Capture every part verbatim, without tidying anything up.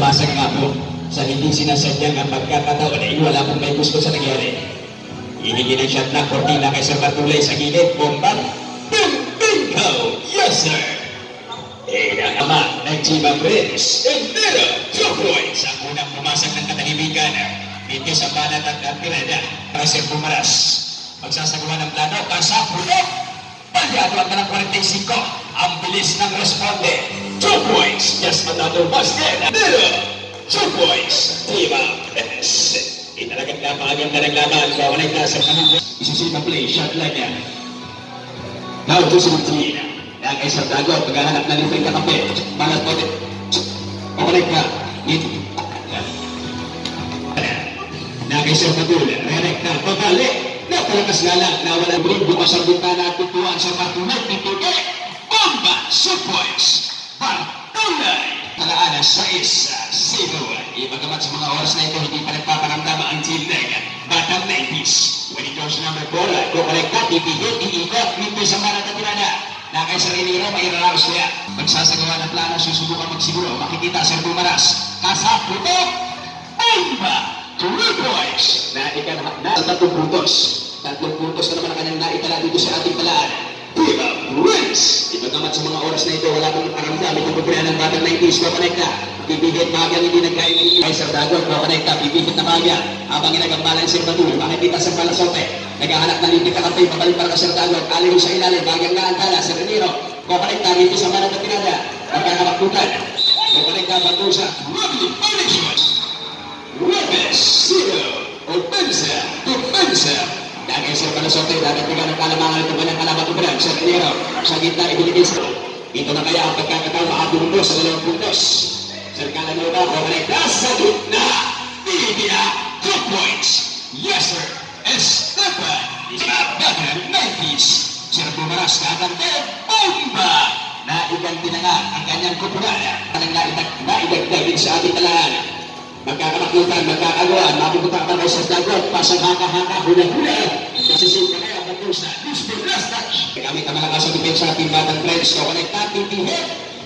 Nababasag nga po sa hindi sinasadyang ang pagkakataon ay wala pong may gusto sa nangyari. Hinigin ang shot na Cortina kay Sir Matulay sa gilid. Bomba. Bing! Bingo! Yes, sir! Eh, ang ama ng Chima Prince. Endero! Two points! Ang unang pumasag ng katahimikan. Dito sa banat at Pireda. Para Sir Bumaras. Magsasagawa ng plano. Kasapulok! Palyado ang kalang forty-five. Ang bilis ng responde. Two points! Just another basket. Endero! Two points! Chima Prince. Italagang napakaganda ng laban. Kawanay ka sa kanong isusunod play. Shot line niya. Now to seventeen. Yang Esar Dagot paghahanap na libreng kakape. Balas po din. Pakulik ka. Yang Esar Dagot. Renek na. Pabalik. Napalakas nga lang. Nawala brin. Bukas ang bintana at tutuan sa Matulay. Pituloy. Bomba. Two points. Matulay. Talaan sa isa. Zero. Ibagamat sa mga oras na ito, hindi pa nagpaparamdama ang team leg. Batang nineties. When it goes number four, kukulik ka, ipigil, iikot, minto sa mga natatirada. Na kay Sir Eniro, may iraraos niya. Magsasagawa ng plano, susubukan magsiguro. Makikita Sir Bumaras. Kasaputok! Bomba! Three points! Naikan na sa tatlong puntos. Tatlong puntos na naman ang kanyang naitala dito sa ating talaan. Chima Prince! Ibagamat sa mga oras na ito, wala pong paramdam. Ito pagkaya ng batang nineties, kukonekta. Pipigit bahagyang hindi nagkain ng kay Sir Dagot, kukonekta. Pipigit na bahagyang. Habang ginagampalan Sir Batul, makikita Sir Palasote. Naghahanap ng limpit na kampay, pabalik para ka Sir Dagot. Aliw sa ilalim, bahagyang naantala. Sir Eniro, kukonekta dito sa manang na tinada. Magkakamaktutan. Kukonekta Batul sa Lovely Punishment. Webes, zero. Opensa, Opensa. Dahil Sir Palasote, dadating ng kalamangan ito kanyang kalamatubran. Sir Eniro, sa gitna ibinigay sa ito na kaya ang pagkakataon makapuntos sa dalawang puntos. Sir Calanuda, kukonekta sa gitna. Bibia, two points. Yes, sir. Esteban. Batang nineties. Sir Bumaras, kakante. Bomba. Naiganti na nga ang kanyang kupunan. Anong naidagdag din sa ating talaan. Magkakamaklutan, magkakaluan, mapupunta pa kay Sir Dagot, pasang haka-haka, hula-hula. Nasisin ka kaya pagkong sa Disney Last Touch. Kami kamalakas ang depensa ating Batang Friends. Kukonekta, titihit.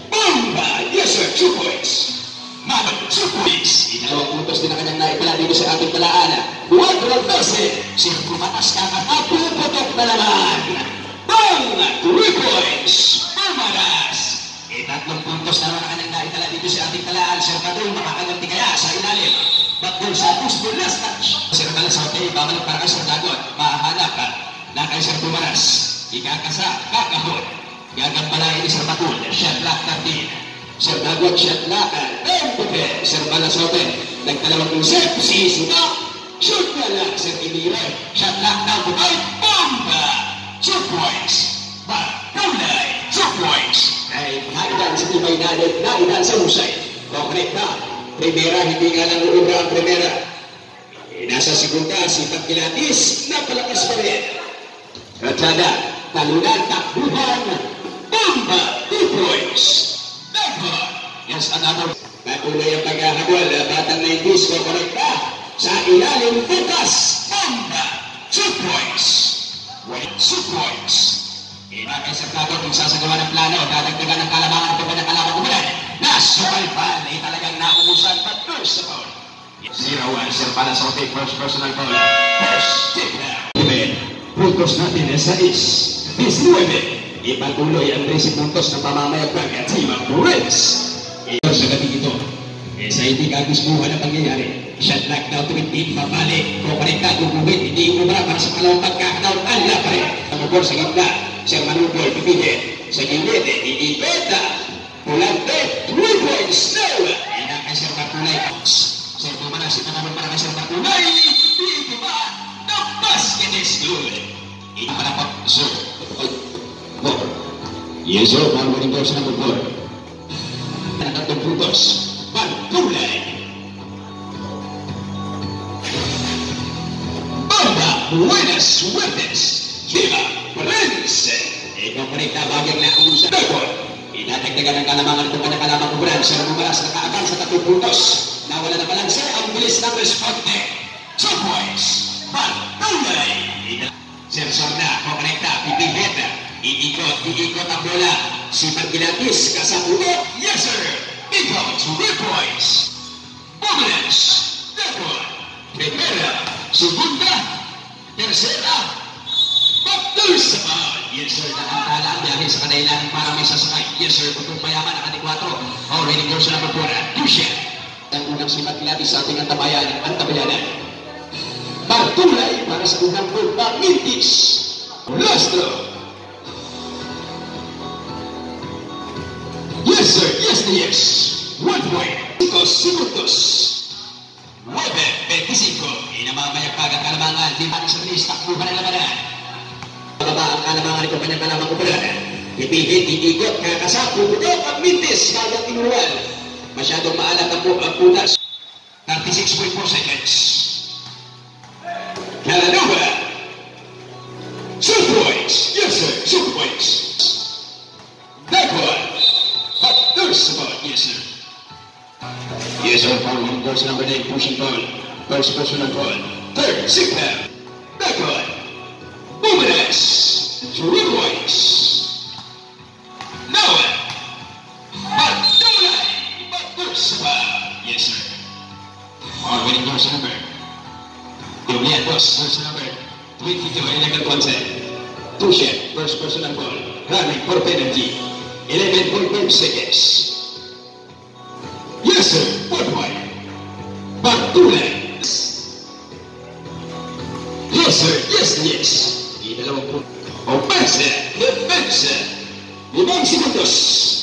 Bomba. Yes, sir. Two points. Madam, two points. Inalawang puntos din ang kanyang naipala dito sa ating talaan. Quadro doce. Sir Bumaras, kakapuputok na naman. Bang! Three points. Bumaras. Itatlong puntos na naman ang kanyang naipala dito sa ating talaan. Sir Batul, makakaganti kaya sa ilalim. Batul sa Disney Last Touch. Sir Palasote, babalik para kay Sir Dagot. Mahanap ka na kay Sir Bumaras. Ikakasa, kakahon. Gagampalain ni Sir Batul. Shot lock thirteen. Sir Dagot, shot lock. Tempe. Sir Palasote. Nagtalawang usip. Sisuna. Shoot na lang. Sir Eniro. Shot lock down to five. Bomba. Two points. Matulay. Two points. Ay, naidan sa tibay natin. Naidan sa musay. Kukonekta. Primera, hindi nga lang uubra ang primera. E, nasa segunda, si Pagkilatis. Napalakas pa rin. Ratsada. Talunan, takbuhan. Bomba. Two points. Dapat. Yes, another. Patuloy ang paghahabol. Batang nineties, kukonekta. Sa ilalim, bukas. Bomba. Two points. Wait, two points. Inakay Sir Dagot kung sasagawa ng plano. Dadagdagan ng kalamangan ito kanyang kalaman kumulan. Nasukalpan. Ay talagang nauusan. But first of all, zero one. Sir Palasote, first personal foul. First take down. Puntos natin sa is. nineteen. Ipatuloy ang trece puntos ng pamamayagpag at Chima Prince. Ito sa gabi ito. Eh, sa hindi kagustuhan na pangyayari. Shot lock down to it. Papalik. Kukonekta. Tukuhit. Hindi umubra para sa kalawang pagkakataon. Ala pa rin. Tumukor sa gitna. Sir Manuboy, pipigil. Sa gilid, iibeta. Pulante, three points. No! Ina kay Sir Matulay. Sir Bumaras, ito naman para kay Sir Matulay. Dito ba? The basket is good. Ina para po, sir. Four. Yes, sir. Bago rin ko sa number four. Natatlong puntos. Matulay. Bomba. Buenas suertes. Chima Prince. Ikaw pa rin tabagyang nauusan. Dagot. Inadagdagan ng kalamangan kung kanya kalaman kuburan. Sir Bumaras nakaagal sa tatlong puntos. Nawala na balanse ang bilis ng responde. Two points. Matulay. Sir Sorna, kukonekta, pipihit. Iikot, iikot ang bola. Si Pagkilatis, kasabulot. Yes, sir. Ikaw, three points. Tercera, Bakul Sabal. Yes sir, nakantala ang biyahe sa kadailan para may sasakay. Yes sir, putong mayaman ang ating Already girls na number four, Tusha. Ang unang simat natin sa ating antabayan, antabayanan. Bartulay para sa unang gol, Mintis. Lastro. Yes sir, yes na yes. One point. Cinco segundos. nueve veinticinco. Inamamayag kagat kalamangan. Di ba sa bilis, takbuhan ang labanan. Bababa ang kalamangan ito kanyang kalamang kupulan. Ipihit, iikot, kakasapo, putok ang Mintis. Kagat tinuruan. Masyadong maalat ang putas. thirty-six point four seconds. Calanuba. Super points. Yes sir, super points. That one. But there's about, yes sir. Yes sir, following goes number nine, pushing ball. First personal ball. Third, Sigma. That one. Bumanas. Three points. Noah. But Dolay. But there's about, yes sir. All winning goes number. Julian Boss, first number twenty-two, Illegal Concept. Tusha, first personal ball. Running for penalty. eleven point five seconds. Yes sir, one point. Bartulay. Yes sir, yes yes. Idalawang po. Offense, defense. Limang segundos.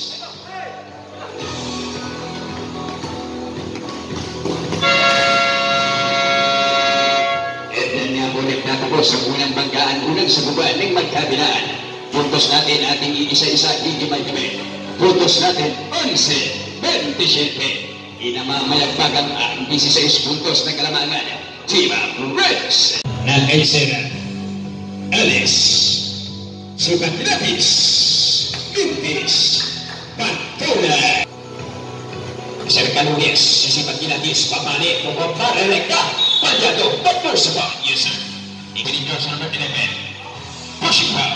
Natapos sa unang banggaan, unang sabuban ng magkabilaan. Puntos natin ating iisa-isa, hindi may kami. Puntos natin, eleven twenty-seven. Inamamayagpagan ang sixteen puntos ng kalamangan. Team Reds. Nakaisera. Alice. Sukat Lapis. Mintis. Pantona. Serka Lunes. Sisipat Ginatis. Pamali. Pumapara Rekta. Palyado. Doctor Sabah. Yes sir. Including yours number eleven. Pushing power.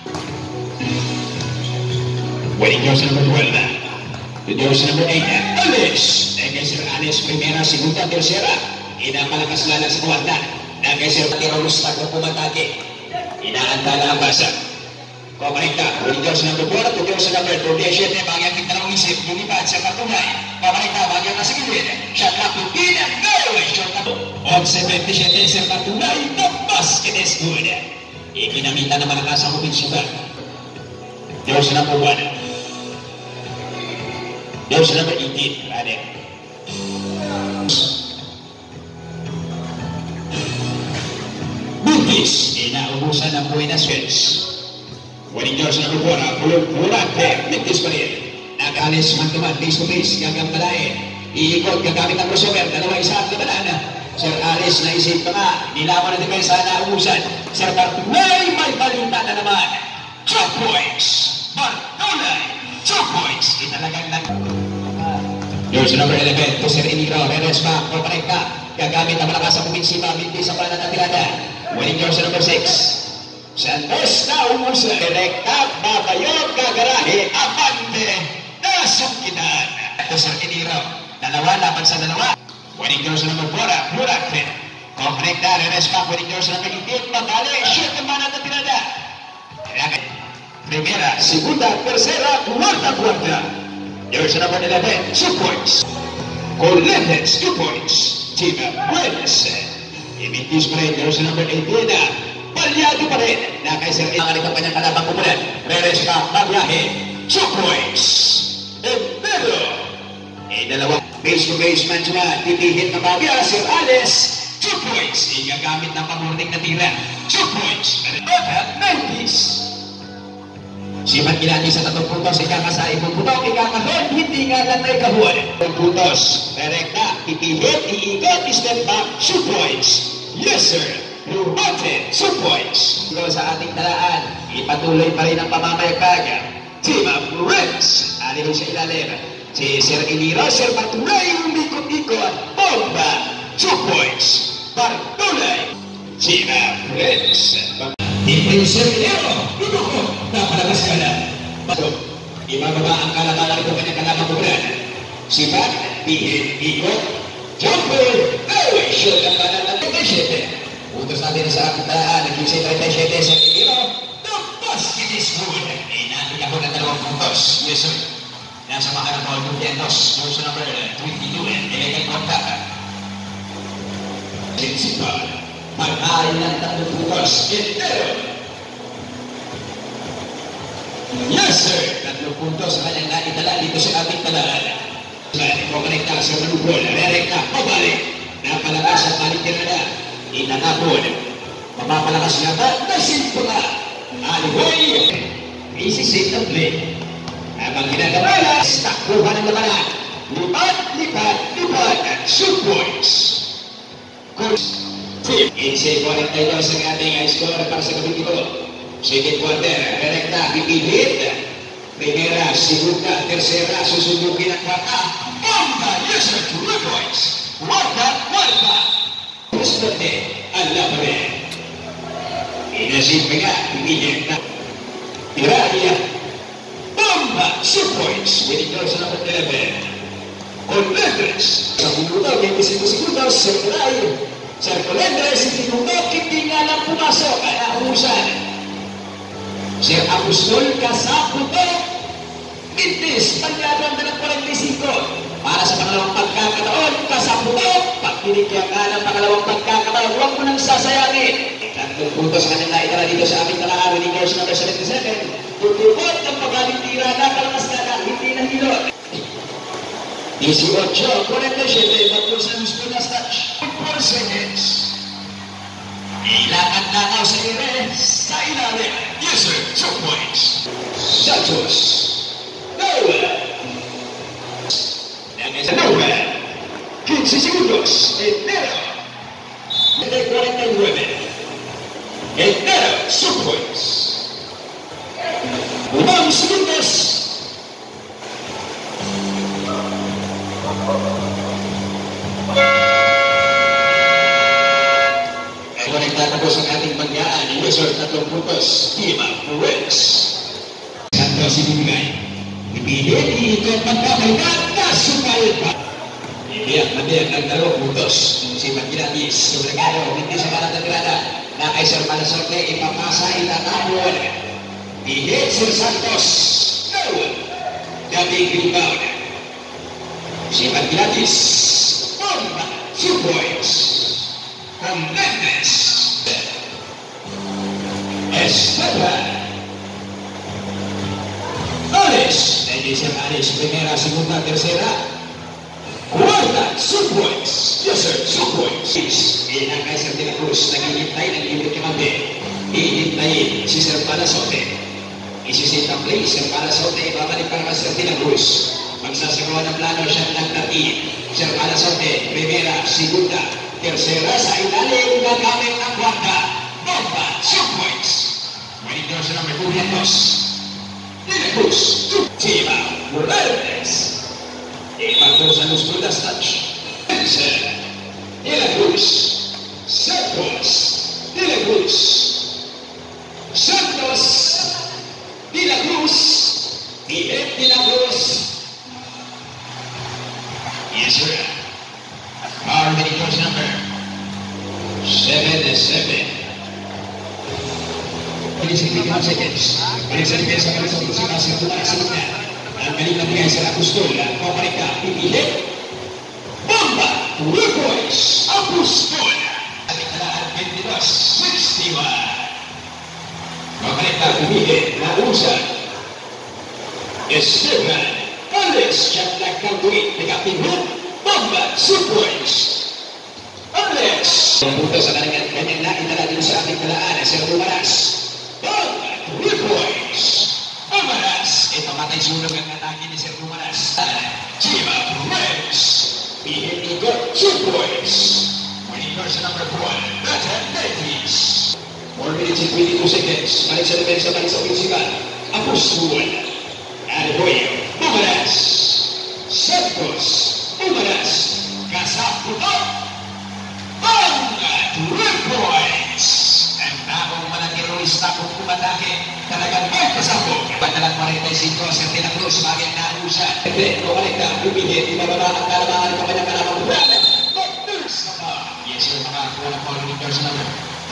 Winning yours number twelve. With yours number eight. Alice. Nagay Sir Alice. Primera, segunda, tercera. Inapalakas lala sa kuwanta. Nagay Sir Tirolos Tago pumatake. Inaantala ang basa. Pamarita. Winning yours number four. With yours number thirty-seven. Bagyang kitalong isip. Lumipad sa patunay. Pamarita. Bagyang nasa gilid. Shot up to pin. No way. Shot up. eleven twenty-seven. Sir Patunay. Basket is good. Ikinamita na malakas ang upinsugan. There's number one. There's number eighteen. Radek. Bugis. Inaubusan ng Buenas Aires. Winning yours number four. Pulong-pulang. Mintis pa rin. Nag-alis man-tuman. Face to face. Gagambalain. Iikot. Gagamit ang crossover. Dalawa isa at kabalana. Sir Alice, naisip ka nga, nilawan na depensa na ubusan. Sir Bartulay, may balita na naman. Two points. Bartulay, two points. Italagang lang. Yours number eleven, to Sir Eniro, Reres back, Paparekta. Gagamit ang malakas ang kuminsipa, binti sa pala na tirada. Winning yours number six. Santos na umusan. Rekta, babayog, gagarahe, abande, nasukitan. To Sir Eniro, dalawa laban sa dalawa. Winning yours number four, Murakrin. Konkrekta, re-respect, winning yours number eighteen, Matali, shoot naman ang natirada. Primera, segunda, tercera, cuarta, cuarta. Yours number eleven, two points. Coletes, two points. Team Buenas. Imitis pa rin, yours number eighteen, Palyado pa rin. Nakaisir ang aling kanyang kalabang kumulan. Re-respect, Magyahe, two points. Pero, eh, dalawa. Base to base man siya, titihit na bagya, Sir Alice, two points. Igagamit ng pamurning na tira, two points. Total, nineties. Sipat kilati sa tatong puntos, ikakasain mong putok, ikakahon, hindi nga lang na ikahon. Puntos, direkta, titihit, iikot, step back, two points. Yes sir, Rubote, two points. Pero sa ating talaan, ipatuloy pa rin ang pamamayagpaga. Team of Reds, alin sa ilalim. Si Sir Eniro, Sir Bartulay, umikot-ikot, bomba, two points. Bartulay, Team of Reds. Ipin Sir Eniro, luduko, napalagas ka na. Ibababa ang kalatalan ito kanyang kalabang kubulan. Sipat, pihit, ikot, jumper, away, shoot ang kanan ng thirty-seven. Putos natin sa kapitaan, nag-isip thirty-seven sa kilo. The basket is good. Eh, natin ako ng dalawang puntos. Yes, sir. Nasa mga ng Paul Gutientos, verse number twenty-two, and Elegant Contact. Principal, pag-aari ng tatlong puntos. Entero. Yes, sir. Tatlong puntos sa kanyang naitala dito sa ating talaan. Balik mo konekta sa manubol. Rerekta, pabalik. Napalakas ang balikin na. Itatapon. Mapapalakas nga ba? Nasinto nga. Alihoy. Isisip ng play. Habang ginagabala, takbuhan ng labanan. Lipat, lipat, lipat. At shoot points. Course. Isip mo rin tayo sa ating score para sa gabing ito. Second quarter. Rerekta, pipilit. Primera, segunda, tercera, susundugin ang kwarta. Bomba! Yes, sir! Two points! Warta! Warta! Gustote! Allah pa rin! Inasip ka nga, pipigil na. Iralia! Bomba! Two points! Winning goal sa number eleven. Colendres! Sa minuto, twenty-five segundos, Circulay. Sir Colendres, hindi minuto, hindi nga lang pumasok. Ay nakusan. Sir Apostol Kasaputo, Mintis, pagkabang na ng forty-five. Para sa pangalawang pagkakataon, Kasaputo, pagpinikya ka ng pangalawang pagkakataon, huwag mo nang sasayangin. Tatlong puntos sa kanila itala dito sa aming talaan, winning course number seventy-seven. Tutupot ng pagaling tira na kalakas na na, hindi na hilot. eighteen, forty-seven, bago sa Luspinas touch. four seconds. Ilakad-lakaw sa ire, sa ilalim. Yes, sir. Two points. Santos. Nowhere. Nangis sa nowhere. fifteen segundos. Entero. forty-nine. Entero. Two points. Umang segundos. Konektatapos ang ating pagkaan, Wizard tatlong puntos, Team Forens. Santos ibigay. Ibigay, iikot pagkakalikat, nasukal pa. Iiyak matiyak ang dalawang puntos. Si Magkilatis, Sobregado, hindi sa kalat ng grada. Na kay Sir Malasorte, ipapasa, itatapon. Ibigay, Sir Santos. No! Dating rebound. Si Magkilatis. Bomba, two points. From Mendes. Esteban. Ares. Edison Ares. Primera, segunda, tercera. Cuarta. Two points. Yes, sir. Two points. Ilang kay Sir De La Cruz. Nag-iintay ng libit kamante. Iintayin si Sir Palasote. Isisit ang play. Sir Palasote. Babalik para kay Sir De La Cruz. Magsasagawa ng plano siya ng nagtatiin. Sir Palasote. Primera, segunda. Tercera sa ilalim gagamit ang kwarta. Bomba, two points. Winning goal sa number two, Vientos. De La Cruz, two. Tima Morales. Ipagto sa Luz Brudas touch. Enser. De La Cruz. Santos. De La Cruz. Santos. De La Cruz. Miguel De La Cruz. Yes, sir. Our winning coach number seven seven. fifty-one seconds. Balik sa depensa para sa pagsikas sa tumakas sa lukna. Ang galing na bigay sa Apostol. Pabalik ka, pipilip. Bomba! Two points. Apostol. Ating talaan, twenty-two sixty-one. Pabalik ka, pipilip. Nausan. Esteban. Alis. Shot like Calduit. Nagkapinhut. Bomba, two points. Andres. Ang punto sa kanyang kanyang naitala dito sa ating talaan, Sir Umaras. Bomba, three points. Umaras. Ipamatay sulong ang atake ni Sir Umaras. Chima Perez. Pihit Igor, two points. Winning goal sa number four, Natan Davies. four minutes and twenty-two seconds. Balik sa depensa, balik sa principal. Apostol. Arroyo. Umaras. Santos. Umaras, Kasaputo, Banga, three points. Ang bagong managirolista kung kumatake, talagang may pasabog. Padalang forty-five, Sir De La Cruz, bagay na anusan. Hindi, kumalik na, bumigit, ibababa ang kalamangan ng kanyang kalamang brand. Doctors na ba? Yes, sir, makakuha ng following person naman.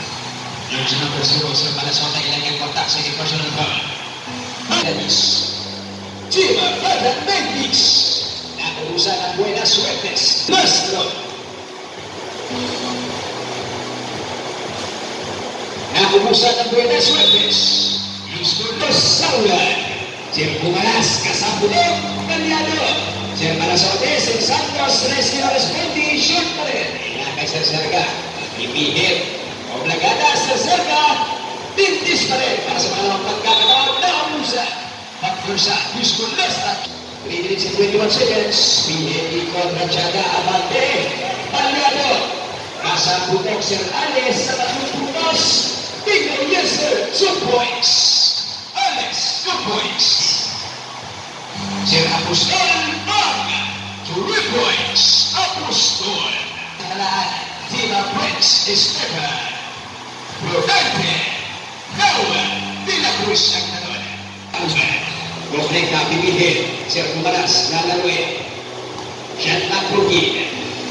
Mastro. Naubusan ng Buenas Suertes. Yuskulos Saulan. Sir Pumalas Kasabulog Kalyado. Sir Malasotes and Santos Rescue Respondi shoot pa rin. Inakay Sir Serga. Ipihit. Oblagada Sir Serga. Tintis pa rin para sa mga pagkakataon na umusa. Pagkursa Yuskulos at three minutes and twenty-one seconds. Pihit kontra Tiaga Abante. Kalyado. Nasa putok Sir Alex sa tatlong putos. Bingo, yes sir. Two points. Alex, two points. Sir Apostol, Bang. Three points. Apostol. Talaan, Tina Prince, Esteban. Prudente. Noah. De la Cruz ang nanon. Buklik na pipihit. Sir Kumaras, lalaruin. Shot na Krugin.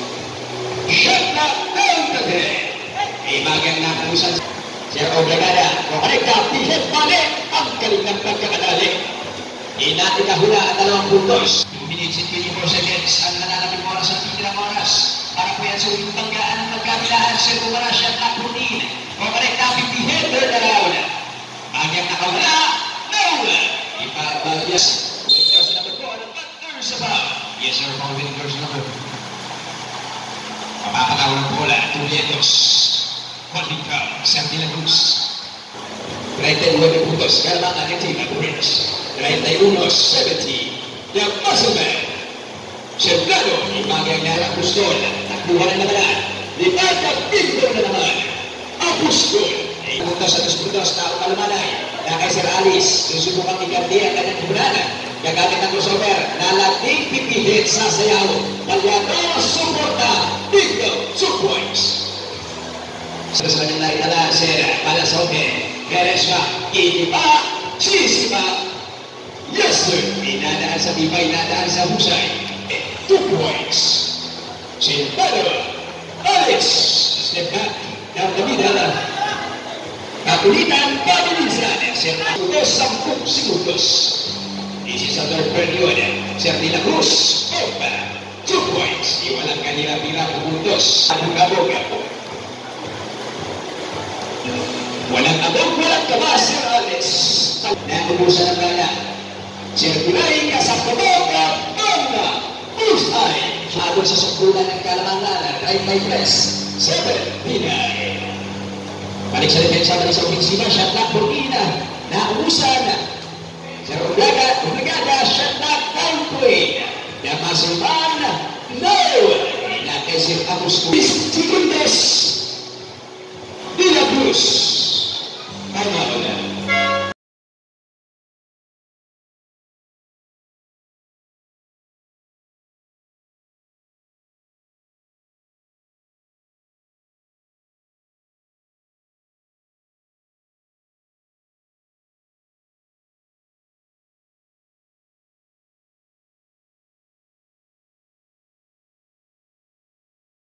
Shot na Eltade. Ibagang na pusan. Sir Oblagada, kumalikta, pihit balik ang galing ng pagkakadali. Inatikahula at dalawang puntos. two minutes and twenty-four seconds ang nananapin oras at titirang oras. Para po yan sa uling banggaan ng magkabilaan. Sir Kumaras at Lakunin. Kumalikta, pihit, third around. Bagyang nakawala, nawala. Ipabagyas. Wait down sa number four, ang batters about. Yes sir, mga winners number. Papapataw ng bola, Tulietos. Holding count, Sir De La Cruz. thirty-nueve puntos, Carmana Netiva Prince. thirty-one seventy, The Muscleman. Sergado, ibagyang na Apostol. Nakuha na naman. Libaga, Pinto na naman. Apostol. Puntos at puntos na umalumanay. Na kay Sir Alice, susubukang igandihan na ng kubunanan. Gagamit ng crossover. Nalating pipihit sa sayaw. Palyado, suporta. Bingo, two points. Sa kanyang naitala, Sir Palasote, Peresma, Itipa, Sisipa. Yes, sir. Inadaan sa tibay, inadaan sa husay. Two points. Sir Pedro, Alex, step back, ng Damida. Kapulitan, pabilisan. Sir Akudos, sampung segundos. This is a third period. Sir De La Cruz, Opa. Two points. Iwalang kanila-pira pumuntos. Abog-abog. Walang abog, walang kabas, Sir Alex. Naubusan ang bala. Sir Pinay, kasapabog, Banga, Pusay. Abot sa sukulan ng kalamangan, right by press. Seven, Pinay. Balik sa depensa, balik sa ofensiva, shot lock, Burkina. Naubusan. Sir Oblagada, Oblagada, shot lock, downplay. Damasulman, no. Inatay Sir Apostol. Segundos. De La Cruz.